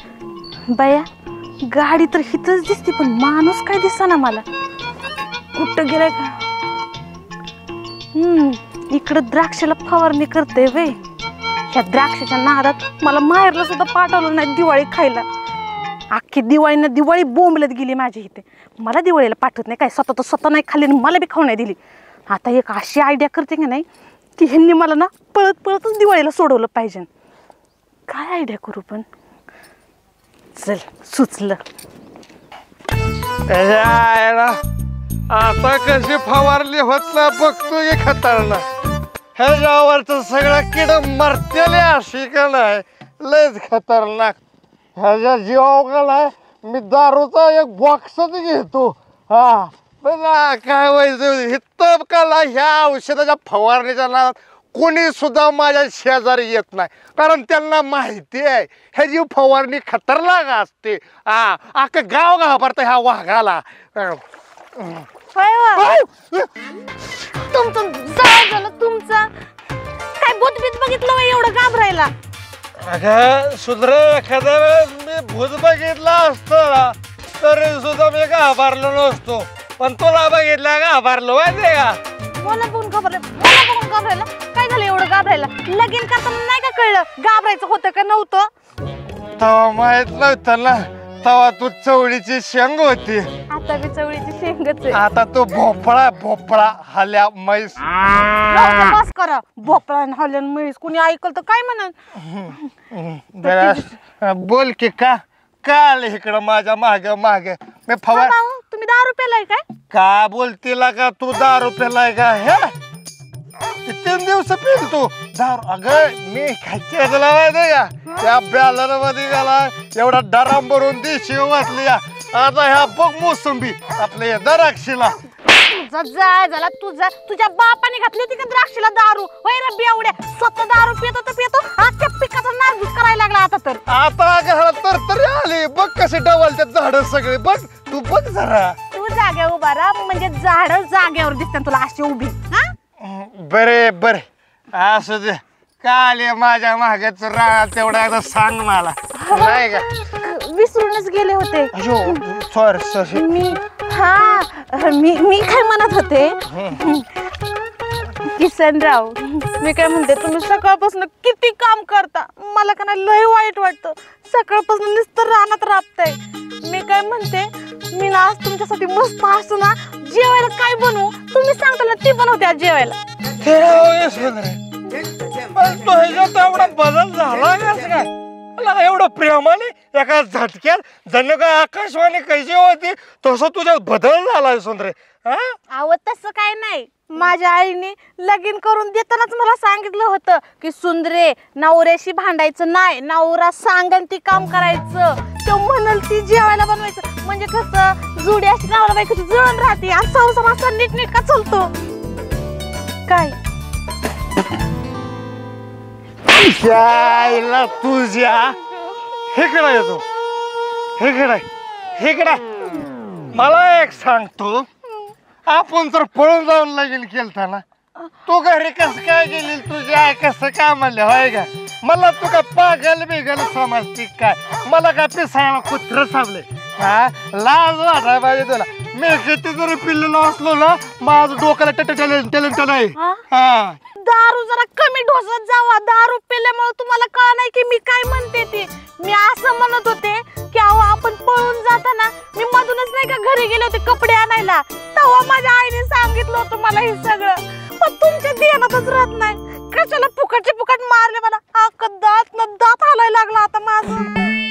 बाया गाडी तर हिथंच दिसते पण माणूस काय दिसना मला कुठं गेलाय का इकडं द्राक्षाला फवारणी करते वे ह्या द्राक्षाच्या नादात मला माहेरला सुद्धा पाठवलं नाही दिवाळी खायला अख्खी दिवाळीनं दिवाळी बोंबलत गेली माझी इथे मला दिवाळीला पाठवत नाही काय स्वतः नाही खाल्ली मला बी खाऊ नाही दिली आता एक अशी आयडिया करते की नाही की ह्यांनी मला ना पळत पळतच दिवाळीला सोडवलं पाहिजे काय आयडिया करू पण चल सुचलं आता कशी फवारली होत ना बघतो की खतरना ह्याच्यावरच सगळा किड मरतेले अशी का नाही लयच खतरनाक ह्याच्या जीवाव का नाही मी दारूचा एक बॉक्सच घेतो हा पण काय व्हायचं हित काला ह्या औषधाच्या फवारणीच्या नादात कोणी सुद्धा माझ्या शेजारी येत नाही कारण त्यांना माहिती आहे ह्याची फवारणी खतरनाक असते हा अख्खं गाव घाबरतं ह्या वाघाला तुमचं झालं तुमचं काय भूतबीत बघितलं एवढं घाबरायला अगं सुधरे एखाद्या वेळेस मी भूत बघितला असतो ना तरी सुद्धा मी घाबरलो नसतो पण तुला बघितला घाबरलो माहितीये का मला बघून घाबरायला काय झालं एवढं घाबरायला लगीन करताना नाही का कळलं घाबरायचं होतं का नव्हतं तेव्हा माहित नव्हतं ना तेव्हा तू चवळीची शेंग होती आता बी चवळीची शेंगच आहे आता तू भोपळा हल्या म्हैस बस करा भोपळा हल्यान म्हैस कोणी ऐकल तर काय म्हणा बोल की का आले इकडं माझ्या मागे मी फवार तुम्ही 10 रुपयाला काय का बोलतीला का तू 10 रुपयाला का हे 3 दिवस पिल तू दारू अगं मी खायची माहिती का त्या बॅलर मध्ये गेला एवढा डराम भरून देशी वाचली आता ह्या बघ मोसंबी आपल्या द्राक्षीला झाला तुझ्या बापाने घातली होती का द्राक्षीला दारू होय रे बेवड्या स्वतः दारू पितो त्या पिकाचा नासधूस करायला लागला आता घरात तर आली बघ कसे डवलते झाड सगळे बघ तू बघ जरा तू जाग्यावर उभा राहा म्हणजे झाड जाग्यावर दिसतात तुला अशी उभी बरे असू दे का आले माझ्या मागच राहा तेवढा एकदा सांग मला नाही का विसरूनच गेले होते सॉरी मी काय म्हणत होते किसनराव मी काय म्हणते तुम्ही सकाळपासून किती काम करता मला का नाही लय वाईट वाटतं सकाळपासून नुसतं रानात राबताय मी काय म्हणते मी ना आज तुमच्यासाठी मस्त असतो ना जेवायला काय बनवू तुम्ही सांगता ना ती बनवते आज जेवायला तो ह्याच्यात एवढा बदल झाला काय मला एवढं प्रेमाने एका झटक्यात जण काय आकाशवाणी कशी होती तसं तुझ्यात बदल झालाय सुंदरे अहो तसं काय नाही माझ्या आईने लगीन करून देतानाच मला सांगितलं होतं की सुंदरे नवऱ्याशी भांडायचं नाही नवरा सांगन ती काम करायचं तो म्हणल ती जेवायला बनवायचं म्हणजे कसं जुडी अशी नवरा बायकोची जुळून राहते आणि संसार असा नीटनेटका चालतो काय तुझ्या हेकडा येतो हेकडा मला एक सांगतो आपण जर पळून जाऊन लगीन केलता ना तू घरी कसं काय गेली तुझी आई कसं काय म्हणले होय का मला तू का पागल बिगल समजते काय मला काय पिसायला कुत्र सावले हा लाज वाटाय पाहिजे तुला मी किती जरी पिल्लेलो असलो ना माझं डोक्याला टॅलेंट नाही हा दारू जरा कमी ढोसत जावा दारू पिल्यामुळे तुम्हाला कळ नाही की मी काय म्हणते ती मी असं म्हणत होते की अहो आपण पळून जाताना मी मधूनच नाही का घरी गेले होते कपडे आणायला तेव्हा माझ्या आईने सांगितलं होतं मला हे सगळं पण तुमच्या ध्यानातच राहत नाही कशाला फुकट मारले मला दात हालायला लागला आता माझं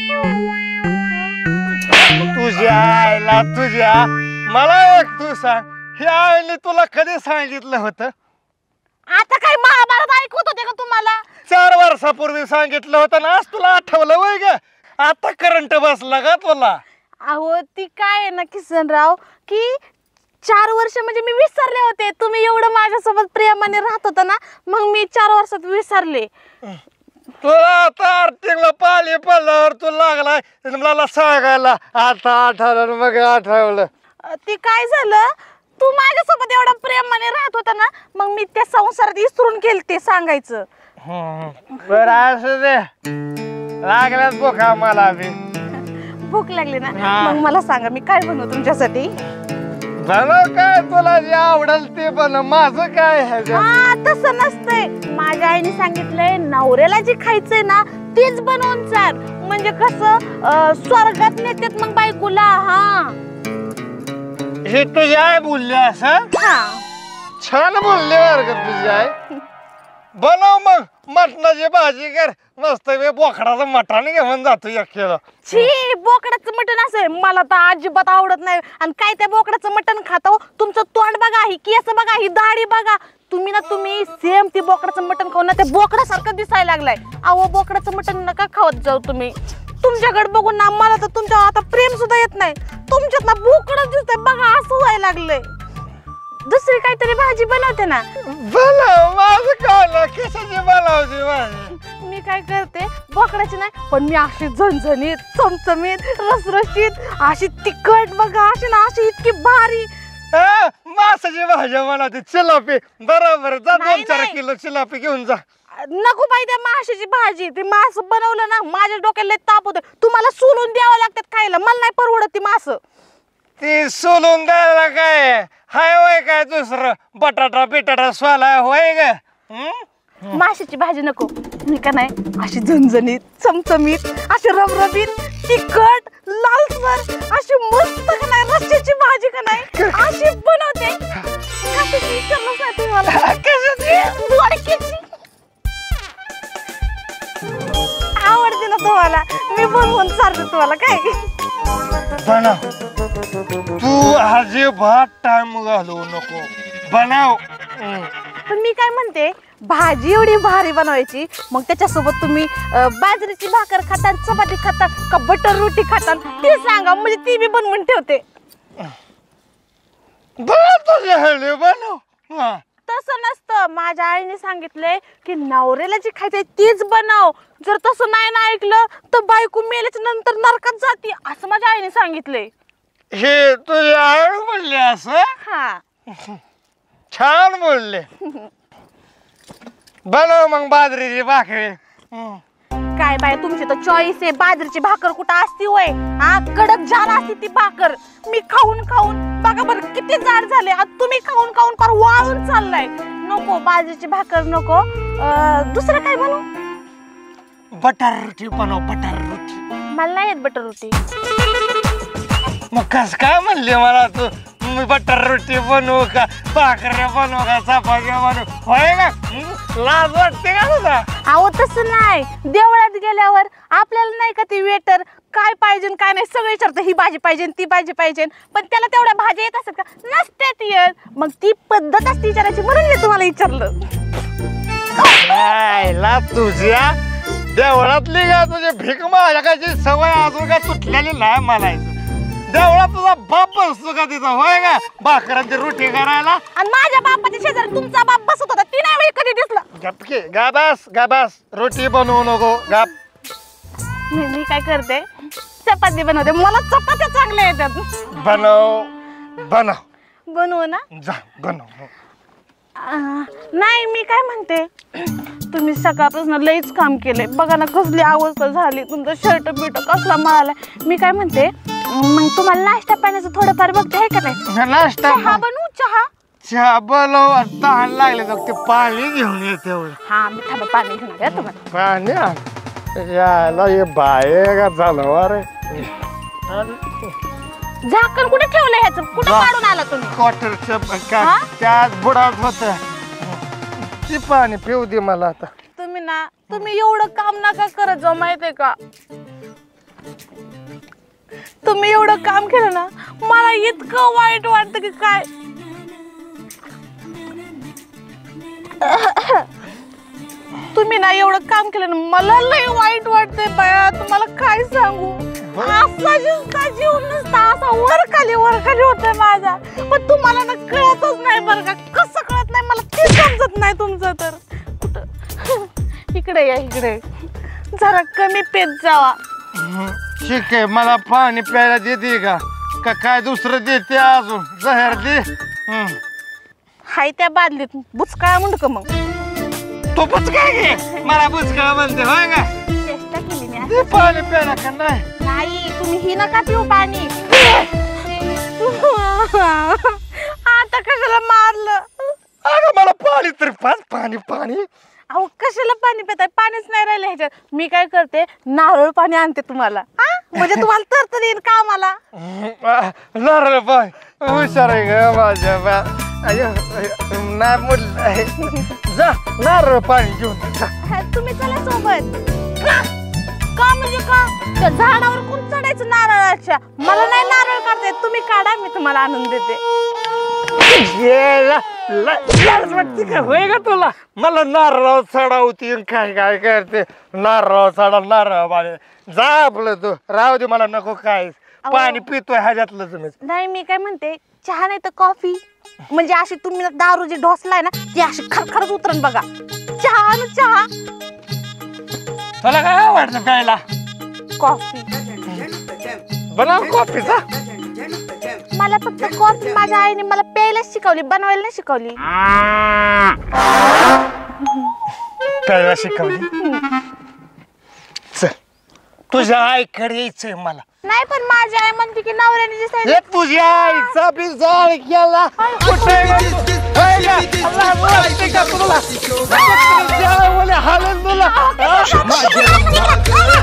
तुझ्या मला एक तू सांग हे आईने तुला कधी सांगितलं होतं आता काय महाभारत ऐकवत होते का तुम्हाला 4 वर्षापूर्वी सांगितलं होतं ना आज तुला आठवलं वय ग आता करंट बसला का तुला अहो ती काय आहे ना किसनराव की 4 वर्ष म्हणजे मी विसरले होते तुम्ही एवढं माझ्यासोबत प्रेमाने राहत होता ना मग मी 4 वर्षात विसरले तुला आता आर्टिंगला पाली पडल्यावर तू लागलाय मला सांगायला आता आठवलं मग आठवलं ती काय झालं तू माझ्यासोबत एवढा प्रेमाने राहत होता ना मग मी त्या संसारात विसरून गेलते सांगायचं बरं असू दे लागल्यात भुका मला बी. भूक लागली ना हा. मग मला सांगा मी काय बनवू तुमच्यासाठी. बनव काय तुला जे आवडेल ते बनव. माझं काय ह्याच्यात. हा तसं नसतंय. माझ्या आईने सांगितलंय नवऱ्याला जे खायचंय ना तेच बनवून चाल. म्हणजे कसं स्वर्गात नेतात मग बायकोला. हा हे तुझी आई बोलली असं. हा छान बोलली बरं का तुझी आई. बनव मग मटणाची भाजी कर. मस्त बोकडाचं मटण घेऊन जातो एक किलो. छी बोकडाचं मटण असं मला तर अजिबात आवडत नाही. आणि काय त्या बोकडाचं मटण खातो. तुमचं तोंड बघा, ही केस बघा, ही दाढी बघा. तुम्ही सेम ती बोकडाचं मटण खाऊन ना ते बोकडासारखं दिसायला लागलाय. अहो बोकडाचं मटण नका खावत जाऊ तुम्ही. तुमच्याकडे बघून ना मला तर तुमच्या आता प्रेम सुद्धा येत नाही. तुमच्यात ना बोकडच दिसतंय बघा. असं व्हायला लागलंय. दुसरी काहीतरी भाजी बनवते ना. बनव. माझं काय कशाची बनवते भाजी. मी काय करते बोकडाची नाही पण मी अशी झणझणीत चमचमीत रसरशीत अशी तिखट बघा अशी ना अशी इतकी भारी. मासाची भाजी बनवते. चिलापी बरोबर. जा नाही, 2-4 नाही. किलो चिलापी घेऊन जा. नको बाई त्या माशाची भाजी. ते मास बनवलं ना माझ्या डोक्याला लय ताप होतं. तुम्हाला सोलून द्यावं लागतात खायला. मला नाही परवडत ती मास. ती सोलून द्यायला काय हाय वय काय दुसरं बटाटा बिटाटा स्वाला होय ग. माशाची भाजी नको. मी का नाही अशी झणझणीत चमचमीत अशी रबरबीत तिखट लालसर अशी मस्त का नाही रस्स्याची भाजी का नाही अशी बनवते. कशाची विचारलंच नाही तुम्ही मला. दोडक्याची आवडते ना तुम्हाला. मी बनवून सारखं तुम्हाला काय. बनव. तू अजिबात टाइम घालवू नको. बनव. पण मी काय म्हणते भाजी एवढी भारी बनवायची मग त्याच्यासोबत तुम्ही बाजरीची भाकर खाता चपाती खाता का बटर रोटी खाता ते सांगा. म्हणजे ती बी बनवून ठेवते. बनव. तसं नसतं. माझ्या आईने सांगितलंय की नवऱ्याला जे खायचंय तेच बनव. जर तसं नाही ना ऐकलं तर बायको मेल्याच्या नंतर नरकात जाते असं माझ्या आईने सांगितलंय. हे तुझी आई बोलली असं. हा छान बोलले. बनव मग बाजरीची भाकरी. काय बाय तुमची तर चॉईस आहे. बाजरीची भाकर कुठं असती वय. हा कडक जाण असते ती भाकर. मी खाऊन खाऊन बघा बरं किती जाड झाले. आता तुम्ही खाऊन खाऊन फार वाळून चाललाय. नको बाजरीची भाकर नको. दुसरं काय बनवू. बटर रोटी बनव. बटर रोटी. मला नाही येत बटर रोटी. मग कस काय म्हणले मला तू. मी बटर रोटी बनवू का भाकऱ्या बनवू का चपात्या बनवू होय का. लाज वाटते का तुला. अहो तसं नाही. देवळात गेल्यावर आपल्याला नाही का ते वेटर काय पाहिजे काय नाही सगळं विचारतं. ही भाजी पाहिजे ती भाजी पाहिजे. पण त्याला तेवढ्या भाज्या येत असतात का नसत्यात येत. मग ती पद्धत असते विचारायची म्हणून मी तुम्हाला विचारलं. ला तुझ्या देवळातली का तुझी भीक माझ्याची सवय अजून काय तुटलेली नाही म्हणायचं. देवळात तुझा बाप बसतो का तिथं होय का भाकरांची रोटी करायला. आणि माझ्या बापाच्या शेजारी तुमचा बाप बसत होता ती नाही वेळ कधी दिसला. गपके गाबास रोटी बनवू नको गाप. मी काय करते चपाती बनवते. मला चपात्या चांगल्या येतात. बनव बनवू ना. जा बनव. नाही मी काय म्हणते तुम्ही सकाळपासून लईच काम केले बघा ना कसली अवस्था झाली. तुमचं शर्ट बिट कसला माळाला. मी काय म्हणते मग तुम्हाला नाश्ता पाण्याचं थोडंफार बघते आहे का नाही. नाश्ता चहा बनवू. चहा बनव. तहान लागले तर ते पाणी घेऊन येते. हा मी थांबा पाणी घेऊन या तुम्हाला. पाणी यायला हे बाय का झालं अरे. झाकण कुठे ठेवलं ह्याचं कुठे काढून आला तुम्ही. क्वार्टरच्या त्यात बुडात होत. ती पाणी पिऊ दे मला आता. तुम्ही एवढं काम नका करत जाऊ माहितीये का. तुम्ही एवढं काम केलं ना मला इतकं वाईट वाटतं की काय. तुम्ही ना एवढं काम केलं ना मला लय वाईट वाटतंय बाया. तुम्हाला काय सांगू. असा जीव नसता असा वर खाली होतोय माझा. पण तुम्हाला ना कळतच नाही बरं का. कसं कळत नाही मला ते समजत नाही तुमचं तर. कुठं इकडे या इकडे जरा कमी पेत जावा. ठीक आहे मला पाणी प्यायला देते का काय दुसरं देते अजून जहर दे. हाय त्या बादलीत बुचकाळा मुंडक. मग तो बुचकाळ घे. मला बुचकाळ म्हणते होय का. चेष्टा केली मी ते पाणी प्यायला का नाही? नाही तुम्ही ही नका पिऊ पाणी. आता कशाला मारलं? अगं मला पाणी तरी पाच. पाणी पाणी अहो कशाला पाणी पिताय? पाणीच नाही राहिलं ह्याच्यात. मी काय करते, नारळ पाणी आणते तुम्हाला. म्हणजे तुम्हाला तर येईल का मला? नारळ पाणी हुशार आहे ग माझ्या बा. नाही म्हटलं जा नारळ पाणी घेऊन जा. तुम्ही चला सोबत. का म्हणजे का? त्या झाडावर कोण चढायचं नारळाच्या? मला नाही नारळ काढता येत. तुम्ही काढा, मी तुम्हाला आणून देते. वाटते का होय का तुला? मला नारळ चढावती काय काय करते. नारळ चढा नारळ पाणी जा आपलं तू राहू दे. मला नको काय पाणी पितोय ह्याच्यातलं तुम्ही. नाही मी काय म्हणते, चहा नाही तर कॉफी. म्हणजे अशी तुम्ही दारू जी ढोसलाय ना ती अशी खरखरच उतरण बघा. चहा ना चहा. तुला काय आवडतं प्यायला? कॉफी. बनव कॉफीचा. मला फक्त कॉफी माझ्या आईने मला प्यायला शिकवली, बनवायला नाही शिकवली. प्यायला शिकवली? चल तुझ्या आईकडे यायचंय मला. नाही पण माझी आई म्हणते की नवऱ्याने जे सांगितलं. हे तुझ्या आईचा बी जाळ केला कुठे हालन तुला.